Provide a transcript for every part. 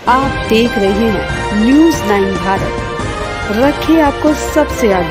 आप देख रहे हैं न्यूज़ 9 भारत, रखिए आपको सबसे आगे।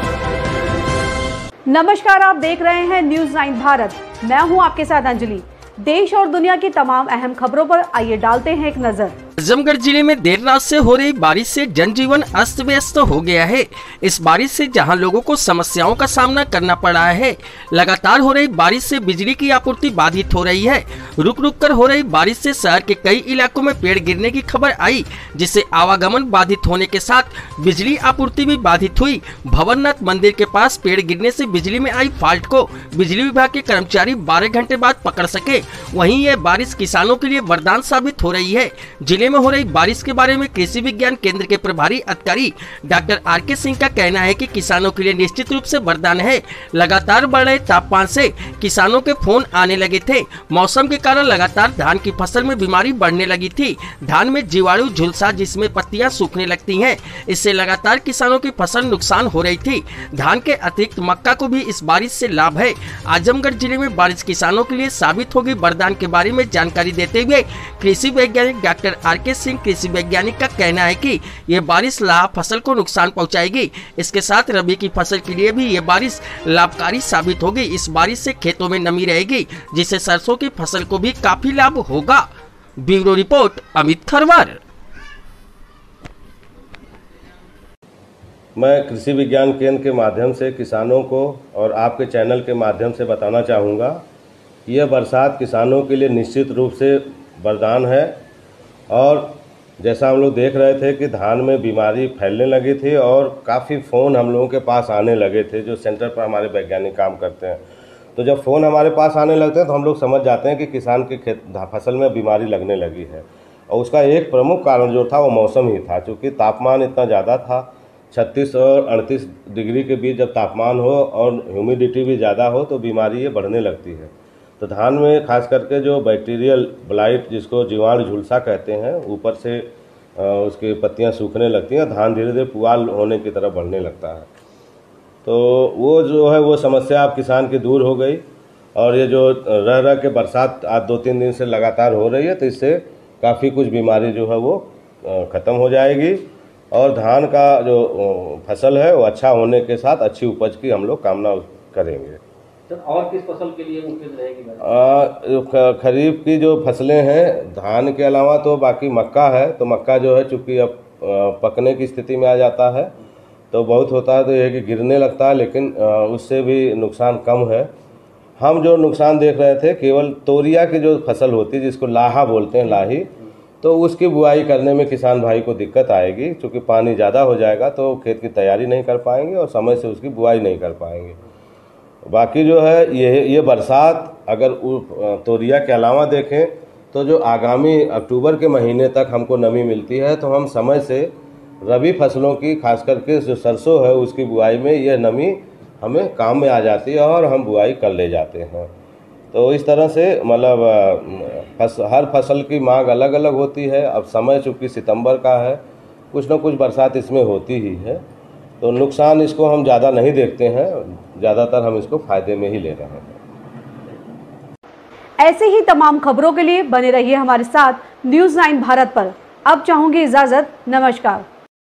नमस्कार, आप देख रहे हैं न्यूज़ 9 भारत। मैं हूं आपके साथ अंजलि। देश और दुनिया की तमाम अहम खबरों पर आइए डालते हैं एक नजर। आजमगढ़ जिले में देर रात से हो रही बारिश से जनजीवन अस्त व्यस्त हो गया है। इस बारिश से जहां लोगों को समस्याओं का सामना करना पड़ रहा है, लगातार हो रही बारिश से बिजली की आपूर्ति बाधित हो रही है। रुक रुक कर हो रही बारिश से शहर के कई इलाकों में पेड़ गिरने की खबर आई, जिससे आवागमन बाधित होने के साथ बिजली आपूर्ति भी बाधित हुई। भवरनाथ मंदिर के पास पेड़ गिरने से बिजली में आई फाल्ट को बिजली विभाग के कर्मचारी 12 घंटे बाद पकड़ सके। वहीं यह बारिश किसानों के लिए वरदान साबित हो रही है। जिले में हो रही बारिश के बारे में कृषि विज्ञान केंद्र के प्रभारी अधिकारी डॉक्टर आर.के. सिंह का कहना है कि किसानों के लिए निश्चित रूप से वरदान है। लगातार बढ़ रहे तापमान से किसानों के फोन आने लगे थे। मौसम के कारण लगातार धान की फसल में बीमारी बढ़ने लगी थी। धान में जीवाणु झुलसा, जिसमें पत्तियां सूखने लगती हैं, इससे लगातार किसानों की फसल नुकसान हो रही थी। धान के अतिरिक्त मक्का को भी इस बारिश से लाभ है। आजमगढ़ जिले में बारिश किसानों के लिए साबित होगी वरदान के बारे में जानकारी देते हुए कृषि वैज्ञानिक डॉक्टर आर.के. सिंह कृषि वैज्ञानिक का कहना है कि ये बारिश लाभ फसल को नुकसान पहुंचाएगी। इसके साथ रबी की फसल के लिए भी ये बारिश लाभकारी साबित होगी। इस बारिश से खेतों में नमी रहेगी, जिससे सरसों की फसल को भी काफी लाभ होगा। Bureau report Amit Kharwar. मैं कृषि विज्ञान केंद्र के माध्यम से किसानों को और आपके चैनल के माध्यम से बताना चाहूँगा, यह बरसात किसानों के लिए निश्चित रूप से वरदान है। और जैसा हम लोग देख रहे थे कि धान में बीमारी फैलने लगी थी और काफ़ी फ़ोन हम लोगों के पास आने लगे थे, जो सेंटर पर हमारे वैज्ञानिक काम करते हैं। तो जब फ़ोन हमारे पास आने लगते हैं तो हम लोग समझ जाते हैं कि किसान के फसल में बीमारी लगने लगी है। और उसका एक प्रमुख कारण जो था वो मौसम ही था, क्योंकि तापमान इतना ज़्यादा था। 36 और 38 डिग्री के बीच जब तापमान हो और ह्यूमिडिटी भी ज़्यादा हो तो बीमारी ये बढ़ने लगती है। तो धान में खास करके जो बैक्टीरियल ब्लाइट, जिसको जीवाणु झुलसा कहते हैं, ऊपर से उसकी पत्तियां सूखने लगती हैं, धान धीरे धीरे पुआल होने की तरफ बढ़ने लगता है। तो वो जो है वो समस्या अब किसान की दूर हो गई। और ये जो रह रह के बरसात आज 2-3 दिन से लगातार हो रही है, तो इससे काफ़ी कुछ बीमारी जो है वो ख़त्म हो जाएगी और धान का जो फसल है वो अच्छा होने के साथ अच्छी उपज की हम लोग कामना करेंगे। और किस फसल के लिए मुख्य रहेगी? खरीफ की जो फसलें हैं, धान के अलावा तो बाकी मक्का है। तो मक्का जो है चूँकि अब पकने की स्थिति में आ जाता है तो बहुत होता है तो यह कि गिरने लगता है, लेकिन उससे भी नुकसान कम है। हम जो नुकसान देख रहे थे केवल तोरिया की जो फसल होती है, जिसको लाहा बोलते हैं, लाही, तो उसकी बुआई करने में किसान भाई को दिक्कत आएगी। क्योंकि पानी ज़्यादा हो जाएगा तो खेत की तैयारी नहीं कर पाएंगे और समय से उसकी बुआई नहीं कर पाएंगे। बाकी जो है ये बरसात अगर तोरिया के अलावा देखें तो जो आगामी अक्टूबर के महीने तक हमको नमी मिलती है, तो हम समय से रबी फसलों की, खास करके जो सरसों है उसकी बुआई में यह नमी हमें काम में आ जाती है और हम बुआई कर ले जाते हैं। तो इस तरह से मतलब हर फसल की मांग अलग अलग होती है। अब समय चूँकि सितंबर का है, कुछ न कुछ बरसात इसमें होती ही है, तो नुकसान इसको हम ज़्यादा नहीं देखते हैं, ज़्यादातर हम इसको फायदे में ही ले रहे हैं। ऐसे ही तमाम खबरों के लिए बने रहिए हमारे साथ न्यूज़ 9 भारत पर। अब चाहूंगी इजाजत, नमस्कार।